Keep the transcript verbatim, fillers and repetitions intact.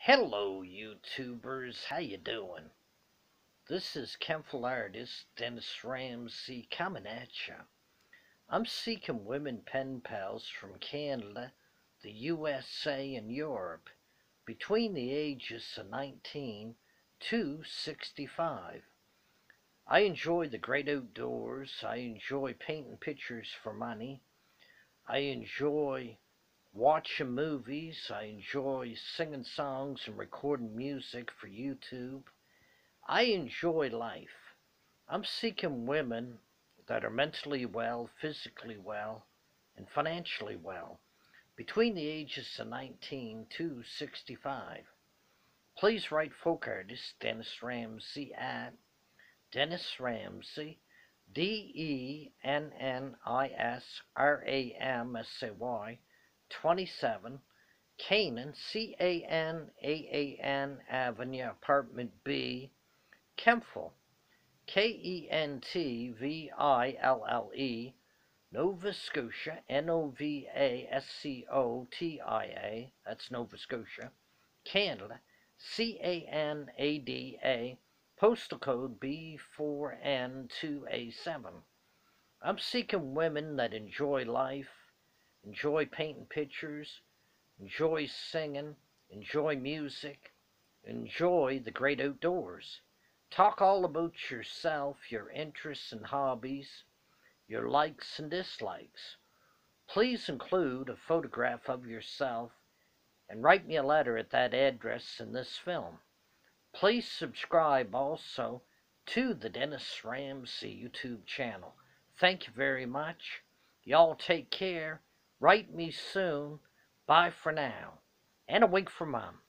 Hello, YouTubers. How you doing? This is Kenful artist Dennis Ramsey coming at ya. I'm seeking women pen pals from Canada, the U S A, and Europe between the ages of nineteen to sixty-five. I enjoy the great outdoors. I enjoy painting pictures for money. I enjoy watching movies. I enjoy singing songs and recording music for YouTube. I enjoy life. I'm seeking women that are mentally well, physically well, and financially well between the ages of nineteen to sixty-five. Please write folk artist Dennis Ramsey at Dennis Ramsey, D E N N I S R A M S A Y, twenty-seven, Canaan, C A N A A N Avenue, Apartment B, Kentville, K E N T V I L L E, Nova Scotia, N O V A S C O T I A, that's Nova Scotia, Canada, C A N A D A, postal code B four N two A seven. I'm seeking women that enjoy life, enjoy painting pictures, enjoy singing, enjoy music, enjoy the great outdoors. Talk all about yourself, your interests and hobbies, your likes and dislikes. Please include a photograph of yourself and write me a letter at that address in this film. Please subscribe also to the Dennis Ramsey YouTube channel. Thank you very much. Y'all take care. Write me soon. Bye for now. And a wink for Mom.